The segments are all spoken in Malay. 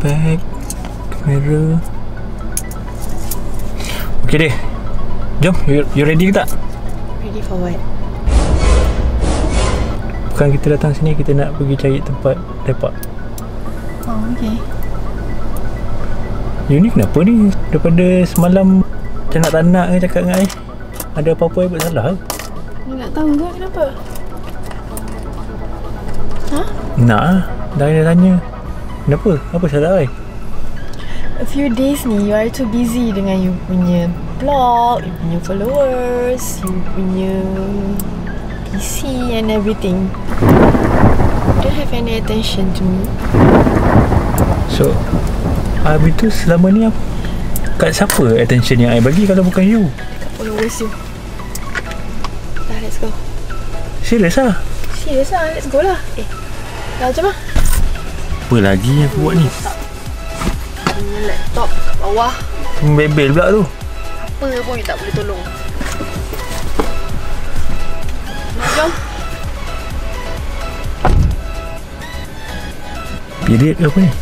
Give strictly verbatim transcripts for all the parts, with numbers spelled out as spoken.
Back kamera. Okay deh, jom. You, you ready ke tak? Ready for what? Bukan kita datang sini, kita nak pergi cari tempat lepak. Oh, okay. You ni kenapa ni? Daripada semalam macam nak tak nak ke cakap dengan I. Ada apa-apa I buat salah ke? You nak tahu ke kenapa? Ha? Nak lah. Dah ada tanya. Kenapa? Apa salah I? A few days ni you are too busy dengan you punya blog, you punya followers, you punya P C and everything. You don't have any attention to me. So, habis tu selama ni kat siapa attention yang I bagi kalau bukan you? Dekat followers you. Dah, let's go. Serius lah? Serius lah, let's go lah. Eh, dah jom lah. Apa lagi yang aku buat ni? Punya laptop kat bawah. Membebel pula tu. Apa pun you tak boleh tolong. Jom. Period ke apa ni?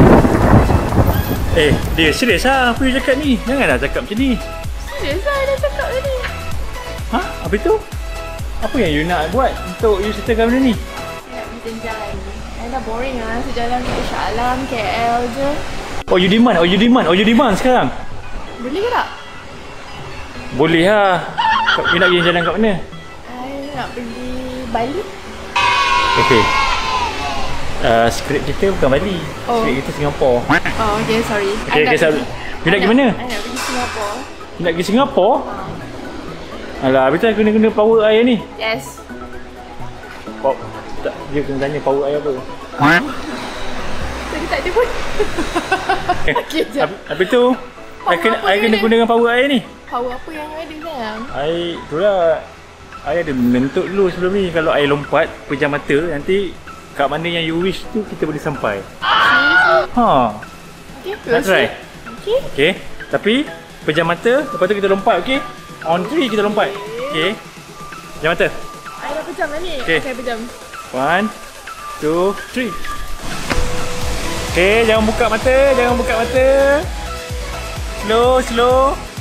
Eh, dia serius lah apa you cakap ni? Janganlah cakap macam ni. Serius lah dah cakap tadi. Ha? Apa itu? Apa yang you nak buat untuk you settlekan benda ni? Saya nak pergi jalan ni. Saya dah boring lah sejalan ke Shah Alam, K L je. Oh you demand, oh you demand, oh you demand sekarang? Boleh ke tak? Boleh lah. You nak pergi jalan kat mana? Saya nak pergi Bali. Okay. Uh, skrip kita bukan Bali. Oh. Skrip kita Singapore. Oh, okay, sorry. Okay, okay, sorry. You nak pergi mana? Saya nak pergi Singapore. You nak pergi Singapore? Alah, habis tu kena kena power air ni. Yes. Power, tak, dia kena tanya power air apa. Tadi tak ada pun. Okay, jap. Habis tu, I kena, I kena guna dengan power air ni. Power apa yang you ada sayang? I, itulah. I ada menentuk dulu sebelum ni. Kalau I lompat, pejam mata, nanti kat mana yang you wish tu kita boleh sampai. Seriously? Ha. Okay, Nak try? Okay. Okay. Tapi, pejam mata, lepas tu kita lompat, okay? On three kita lompat. Okay. Pejam mata. I dah pejam dah ni. Okay. Okay, pejam. One, two, three. Okay, jangan buka mata, jangan buka mata. Slow, slow.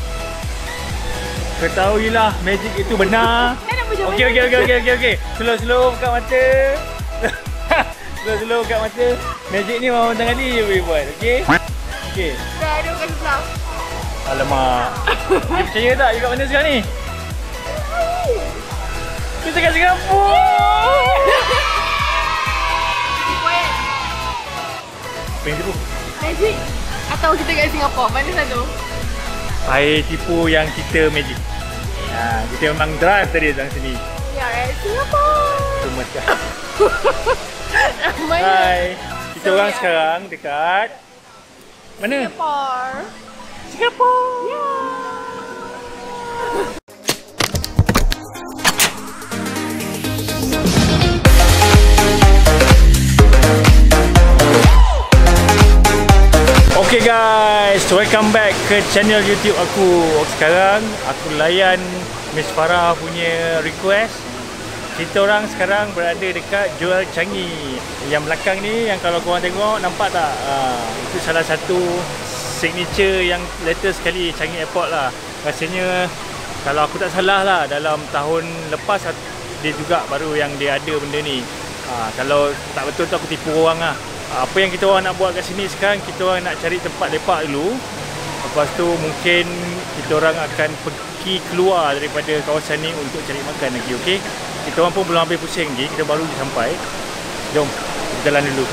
Ketahuilah magic itu benar. Kan nak pejam. Okey, okey, okey, okey, okey, okey. Slow, slow buka mata. Slow, slow buka mata. Magic ni memang tangan ni je boleh buat, okey? Okey. Dah ada kat sebelah. Alamak. You percaya tak you kat mana sekarang ni? Kita kat Singapura. Quiet. Apa yang tipu? Magic atau kita kat Singapore? Mana satu? I tipu yang kita magic. Ha, kita memang drive tadi datang sini. Ya, kat Singapore. Cuma sekarang. Mana? Hai. Kita So, orang yeah. sekarang dekat mana? Singapore. Singapore. Yeah. Okay guys, welcome back ke channel YouTube aku. Sekarang aku layan Miss Farah punya request. Kita orang sekarang berada dekat Jual Changi. Yang belakang ni, yang kalau korang tengok, nampak tak? Uh, itu salah satu signature yang latest sekali Changi Airport lah. Rasanya kalau aku tak salah lah, dalam tahun lepas dia juga baru yang dia ada benda ni. uh, Kalau tak betul tu aku tipu orang lah. uh, Apa yang kita orang nak buat kat sini sekarang, kita orang nak cari tempat lepak dulu. Lepas tu mungkin kita orang akan pergi keluar daripada kawasan ni untuk cari makan lagi, okey? Kita orang pun belum habis pusing lagi, kita baru je sampai. Jom, kita jalan dulu.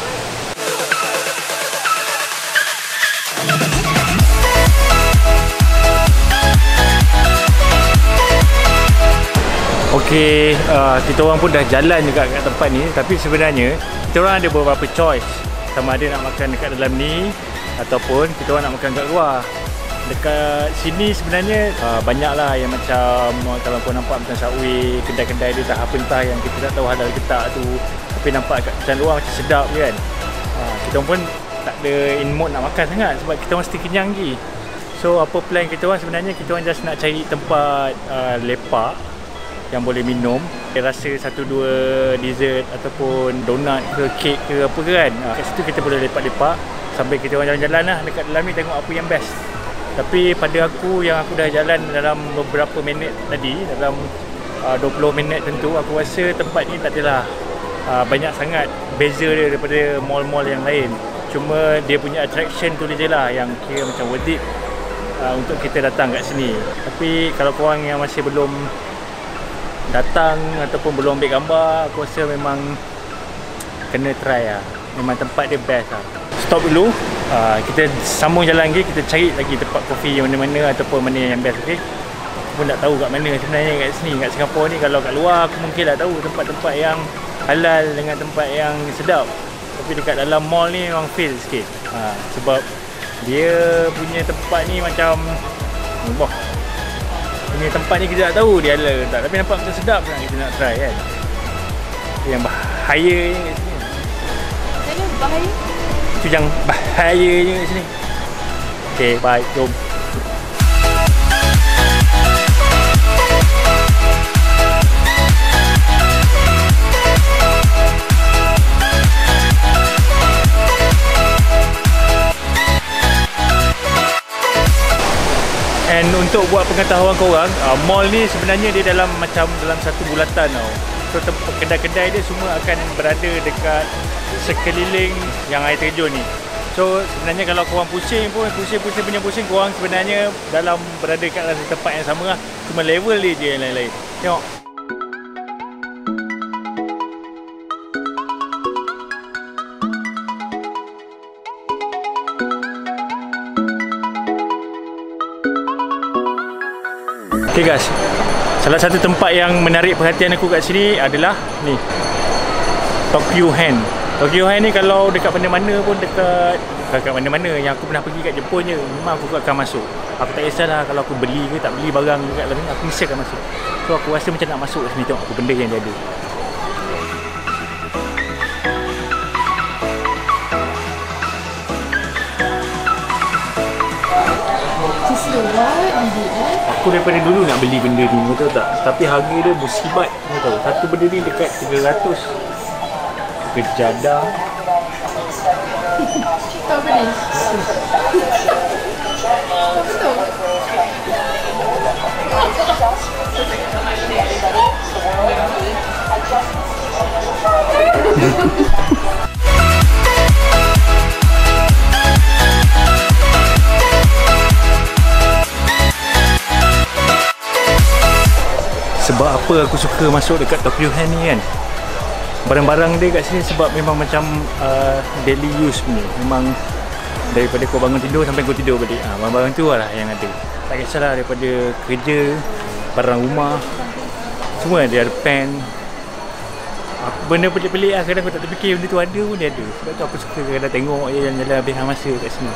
Okey, uh, kita orang pun dah jalan dekat kat tempat ni. Tapi sebenarnya kita orang ada beberapa choice. Sama ada nak makan dekat dalam ni ataupun kita orang nak makan kat luar. Dekat sini sebenarnya uh, banyaklah yang macam kalau kau nampak macam Subway, kedai-kedai dia tak apa entah yang kita tak tahu halal ke tak tu. Tapi nampak kat macam luar macam sedap kan. Uh, kita pun tak ada in mood nak makan sangat sebab kita orang mesti kenyang lagi. So apa plan kita orang sebenarnya, kita orang just nak cari tempat uh, lepak yang boleh minum. Dia rasa satu dua dessert ataupun donut ke kek ke apa ke kan. Uh, kat situ kita boleh lepak-lepak. sambil kita orang jalan-jalan lah dekat dalam ni, tengok apa yang best. Tapi pada aku yang aku dah jalan dalam beberapa minit tadi, dalam uh, dua puluh minit tentu, aku rasa tempat ni tak adalah uh, banyak sangat beza dia daripada mall-mall yang lain. Cuma dia punya attraction tu je lah yang kira macam worth it uh, untuk kita datang kat sini. Tapi kalau korang yang masih belum datang ataupun belum ambil gambar, aku rasa memang kena try lah. Memang tempat dia best lah. Stop dulu, uh, kita sambung jalan lagi, kita cari lagi tempat kopi yang mana-mana ataupun mana yang best, okey? Aku pun tak tahu kat mana sebenarnya kat sini, kat Singapura ni. Kalau kat luar aku mungkin tak tahu tempat-tempat yang halal dengan tempat yang sedap. Tapi dekat dalam mall ni memang fail sikit. Ha, sebab dia punya tempat ni macam, wah, punya tempat ni kita tak tahu dia halal ke tak. Tapi nampak macam sedap nak kita nak try kan. Yang bahaya ni kat sini. Mana bahaya? Itu yang bahayanya kat sini. Okay, bye, jom. And untuk buat pengetahuan korang, uh, mall ni sebenarnya dia dalam macam dalam satu bulatan tau. So kedai-kedai dia semua akan berada dekat sekeliling yang air terjun ni. So sebenarnya kalau korang pusing pun, pusing-pusing punya pusing, korang sebenarnya dalam berada dekat dalam tempat yang sama lah. Cuma level dia je yang lain-lain. Tengok. Okay guys, salah satu tempat yang menarik perhatian aku kat sini adalah ni, Tokyo Hand. Tokyo Hand ni kalau dekat mana-mana pun, dekat dekat mana-mana yang aku pernah pergi kat Jepun je, memang aku akan masuk. Aku tak kisahlah kalau aku beli ke tak beli barang dekat dalam ni, aku mesti akan masuk. So aku rasa macam nak masuk sini tengok apa benda yang dia ada. Aku daripada dulu nak beli benda ni, kau tahu tak? Tapi harga dia musibat, kau tahu. Satu benda ni dekat tiga ratus. Kejadah. Tak boleh. Tak betul. Sebab apa aku suka masuk dekat Tokyo Hand ni kan? Barang-barang dia kat sini sebab memang macam uh, daily use punya. Memang daripada kau bangun tidur sampai kau tidur balik. Ha, barang-barang tu lah yang ada. Tak kisahlah daripada kerja, barang rumah, semua dia ada pen. Benda pelik-pelik lah, kadang aku tak terfikir benda tu ada pun dia ada. Sebab tu aku suka kadang tengok je jalan-jalan habis masa kat sini.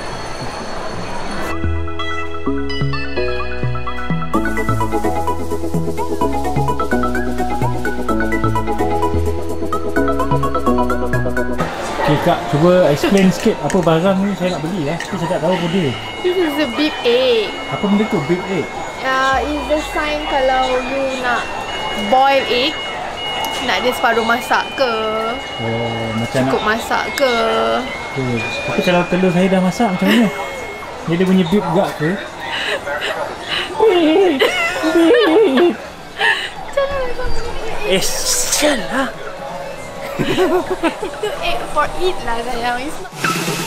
Okay Kak, cuba explain sikit apa barang ni saya nak beli lah. Tapi saya tak tahu apa dia. This is a big egg. Apa benda tu? Big egg? Uh, is the sign kalau you nak boil egg, nak dia separuh masak ke, oh, macam cukup nak masak ke. Okay. Tapi kalau telur saya dah masak macam mana? Dia ada bunyi beep gak ke? Beep! Beep! Eh, sial lah! Itu egg for eat lah sayang. It's not.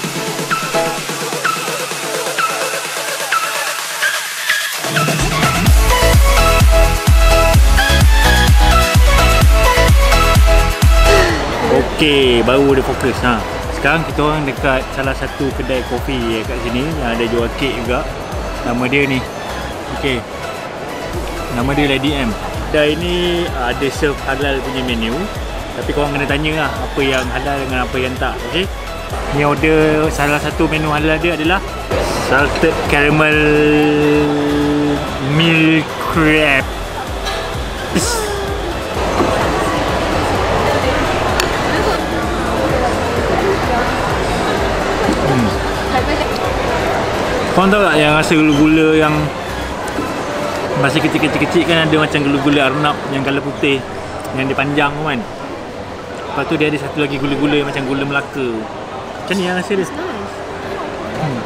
Okey, baru dia fokus. Ha. Sekarang kita orang dekat salah satu kedai kopi kat sini yang ada jual kek juga. Nama dia ni. Okey. Nama dia Lady M. Kedai ni ada serve halal punya menu. Tapi korang kena tanya lah apa yang halal dengan apa yang tak. Okey. Ni order salah satu menu halal dia adalah salted caramel milk crab. Hmm. Korang tahu tak yang rasa gula-gula yang masih kecil-kecil kan, ada macam gula-gula Arnab yang colour putih yang dia panjang kan. Lepas tu dia ada satu lagi gula-gula macam gula Melaka. Macam ni yang rasa dia. Hmm.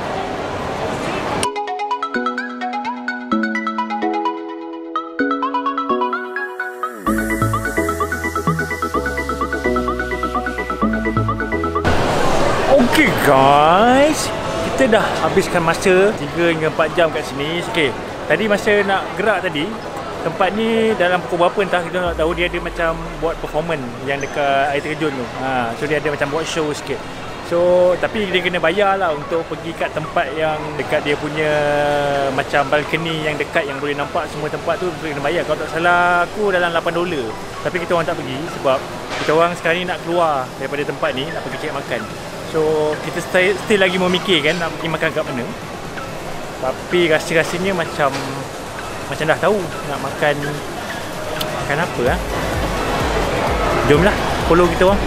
Okay guys, kita dah habiskan masa tiga hingga empat jam kat sini. Okay, tadi masa nak gerak tadi, tempat ni dalam pukul berapa entah kita nak tahu, dia ada macam buat performance yang dekat air terjun tu. Ha, so dia ada macam buat show sikit. So tapi dia kena bayar lah untuk pergi kat tempat yang dekat dia punya macam balcony yang dekat yang boleh nampak semua tempat tu, kena bayar. Kalau tak salah aku dalam lapan dolar. Tapi kita orang tak pergi sebab kita orang sekarang ni nak keluar daripada tempat ni, nak pergi cari makan. So kita stay, still lagi memikirkan nak pergi makan kat mana. Tapi rasa-rasanya macam Macam dah tahu nak makan Makan apa lah. Jomlah, follow kita orang.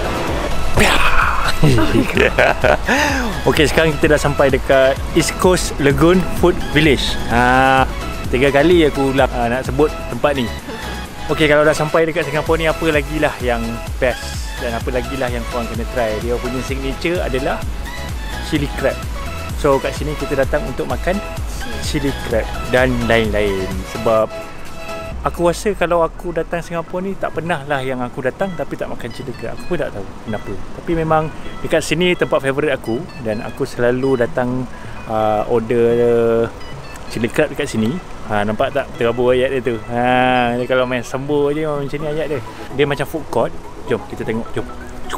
Okay, sekarang kita dah sampai dekat East Coast Lagoon Food Village. ha, Tiga kali aku ulang ha, nak sebut tempat ni. Okay, kalau dah sampai dekat Singapura ni, apa lagi lah yang best dan apa lagi lah yang korang kena try. Dia punya signature adalah chili crab. So kat sini kita datang untuk makan chili crab dan lain-lain. Sebab aku rasa kalau aku datang Singapura ni, tak pernah lah yang aku datang tapi tak makan chili crab. Aku pun tak tahu kenapa. Tapi memang dekat sini tempat favourite aku, dan aku selalu datang uh, order chili crab dekat sini. Ha, nampak tak terabur ayat dia tu. Ha, dia kalau main sambur je macam ni ayat dia. Dia macam food court. Jom kita tengok, jom.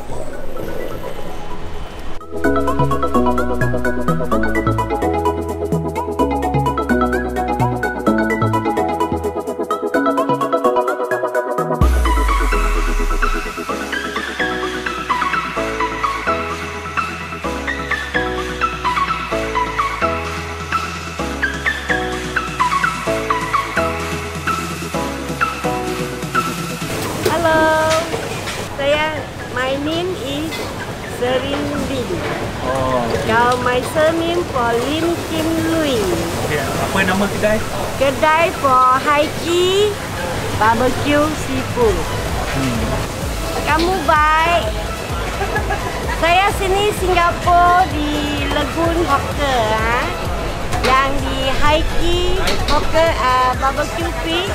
My name is Serin Lim. Oh. Now my surname for Lim Kim Lui. Okay, apa nama kedai? Kedai for Haiki Barbecue Seafood. Hmm. Kamu baik. Saya sini Singapura di Lagoon Hawker, ha? Yang di Haiki Hawker uh, Barbecue Fish.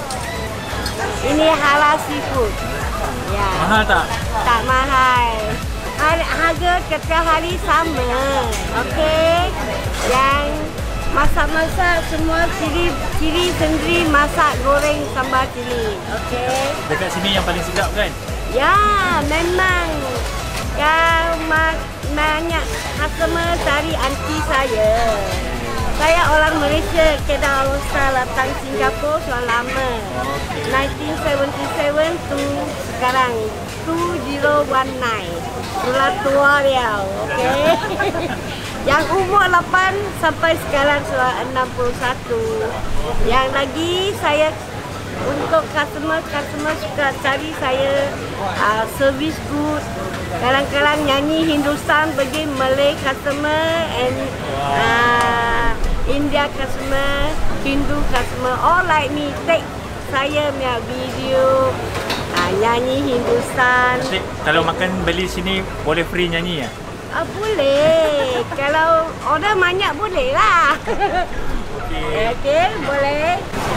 Ini halal seafood. Ya. Mahal tak? Tak mahal. Harga setiap hari sama. Okey. Yang masak-masak semua ciri ciri sendiri, masak, goreng, sambal cili. Okey. Dekat sini yang paling sedap kan? Ya, memang. Yang banyak customer cari anti saya. Saya orang Malaysia, Kedah Al-Star, datang Singapura sudah lama. nineteen seventy-seven to sekarang two thousand nineteen. Sudah tua dia, okey. Yang umur lapan sampai sekarang sudah enam puluh satu. Yang lagi saya untuk customer-customer suka cari saya uh, service good. Kadang-kadang nyanyi Hindustan bagi Malay customer and uh, India customer, Hindu customer, all like me take saya punya video uh, nyanyi Hindustan. Jadi, kalau makan beli sini boleh free nyanyi ya? Ah, boleh. Kalau order banyak boleh lah. Okey. Okey, boleh.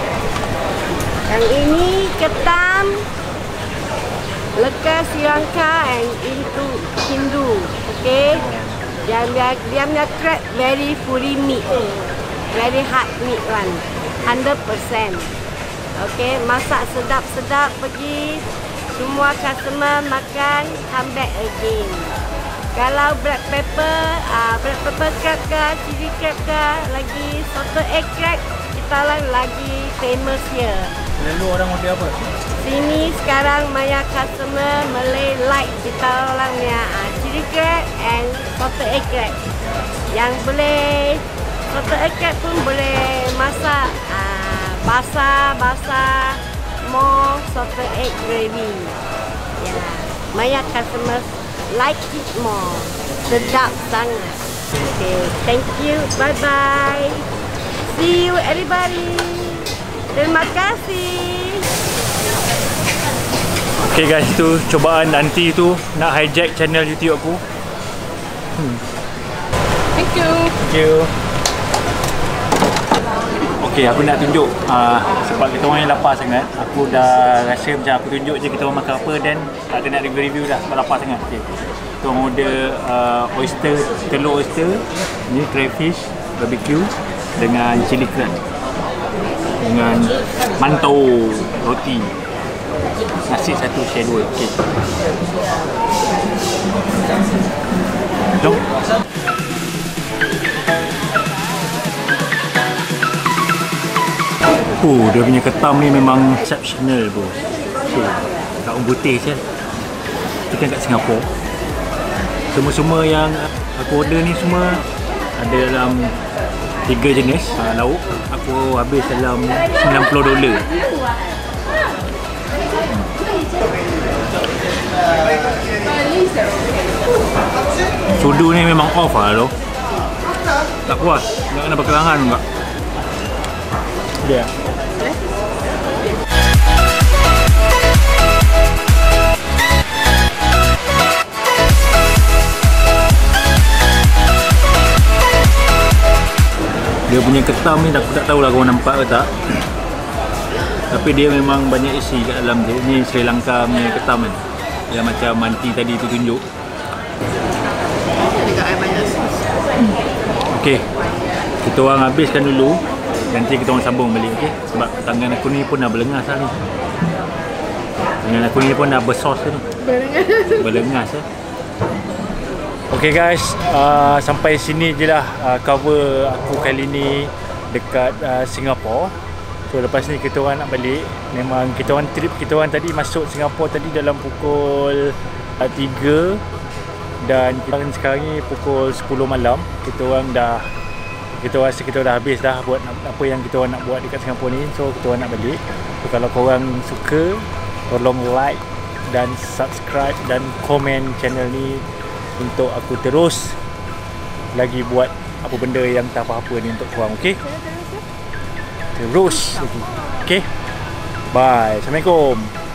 Yang ini ketam, lekas Sri Lanka and into Hindu. Okey. Yang dia dia punya crab very fully meat. Very hard meat one. one hundred percent. Okey, masak sedap-sedap pergi semua customer makan, come back again. Kalau black pepper, uh, black pepper crab ke, chili crab ke, lagi salted egg crab, kita orang lagi famous here. Lalu orang order apa? Sini sekarang banyak customer Malay like kita orang punya uh, chili crab and salted egg crab. Yang boleh salted egg crab pun boleh masak uh, basah-basah, more salted egg gravy. Ya, yeah. Banyak customer like it more. Sedap sangat. Okay, thank you. Bye bye. See you everybody. Terima kasih. Okay guys, itu cobaan nanti tu nak hijack channel YouTube aku. Hmm. Thank you. Okay. you. Okay, aku nak tunjuk uh, sebab kita orang yang lapar sangat. Aku dah rasa macam aku tunjuk je kita orang makan apa, dan tak ada nak review-review dah sebab lapar sangat. Okay. Kita orang order uh, oyster, telur oyster, ni crayfish, barbecue dengan chili crab, dengan mantau roti, nasi satu, share dua. Okay. Jom. Oh, dia punya ketam ni memang exceptional bro. Okay. Kat orang putih je. Kita kat Singapura. Semua-semua yang aku order ni semua ada dalam tiga jenis uh, lauk. Aku habis dalam sembilan puluh dolar. Sudu ni memang off lah tu. Tak puas. Tak kena berkelangan juga. Dia. Yeah. Dia punya ketam ni aku tak tahulah korang nampak ke tak. Tapi dia memang banyak isi kat dalam dia. Ni Sri Lanka punya ketam kan. Yang macam manti tadi tu tunjuk. Okey. Kita orang habiskan dulu. Nanti kita orang sambung balik, okey? Sebab tangan aku ni pun dah berlengas lah ni. Tangan aku ni pun dah bersos ni. Berlengas. Berlengas eh. Okay guys, uh, sampai sini je lah uh, cover aku kali ni dekat uh, Singapura. So lepas ni kita orang nak balik. Memang kita orang trip kita orang tadi masuk Singapura tadi dalam pukul uh, tiga. Dan kita orang sekarang ni pukul sepuluh malam. Kita orang dah Kita rasa kita dah habis dah buat apa yang kita orang nak buat dekat Singapura ni. So kita orang nak balik. So kalau korang suka, tolong like dan subscribe dan komen channel ni untuk aku terus lagi buat apa benda yang tak apa-apa ni untuk korang, okey? Terus lagi. Okey. Bye. Assalamualaikum.